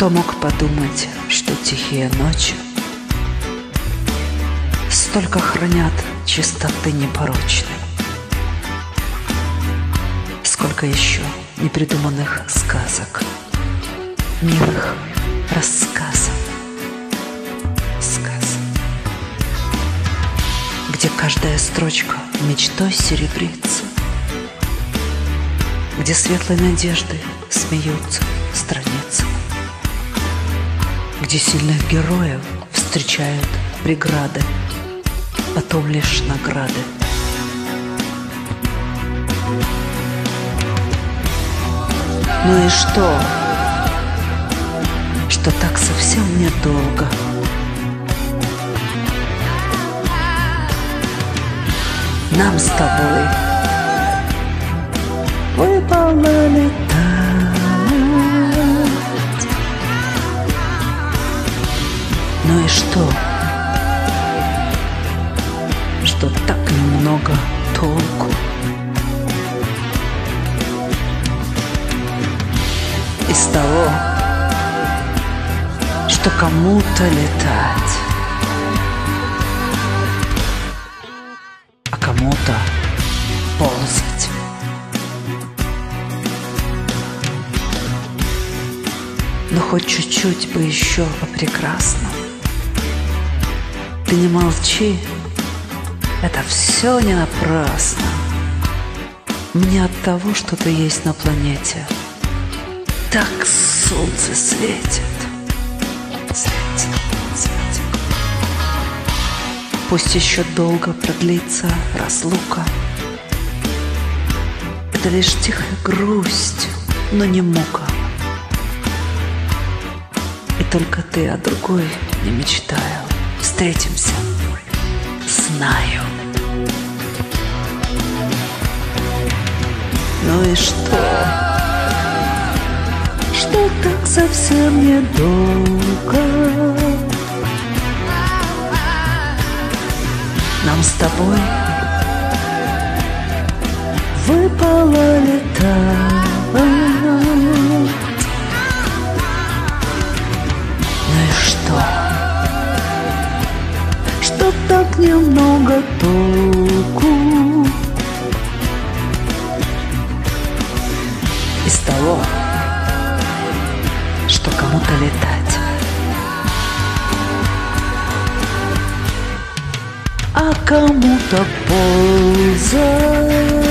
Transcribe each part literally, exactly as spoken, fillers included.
Кто мог подумать, что тихие ночи столько хранят чистоты непорочной? Сколько еще непридуманных сказок, милых рассказов, сказок, где каждая строчка мечтой серебрится, где светлой надежды смеются страницы, где сильных героев встречают преграды, потом лишь награды. Ну и что? Что так совсем недолго. Нам с тобой выпало летать. Ну и что? Что так немного толку. Из того, что кому-то летать, а кому-то ползать. Но хоть чуть-чуть бы еще о прекрасном. Ты не молчи, это все не напрасно. Мне от того, что ты есть на планете, так солнце светит, светит, светит. Пусть еще долго продлится разлука. Это лишь тихая грусть, но не мука. И только ты о другой не мечтаю. Встретимся, знаю. Ну и что? Что так совсем недолго. Нам с тобой выпало летать. Ну и что? Что так немного толку из того, что кому-то летать, а кому-то ползать.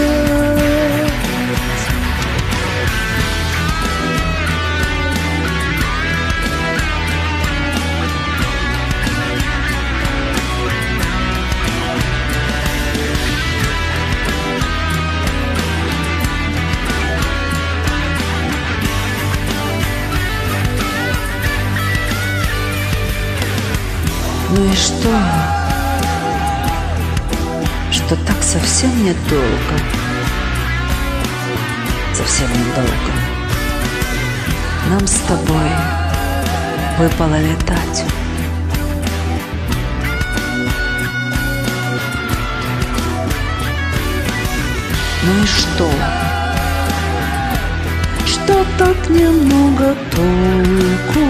Ну и что? Что так совсем недолго. Совсем недолго. Нам с тобой выпало летать. Ну и что? Что так немного толку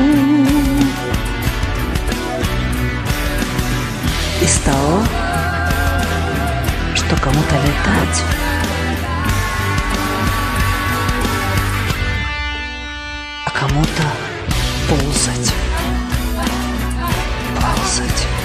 из того, что кому-то летать, а кому-то ползать, ползать.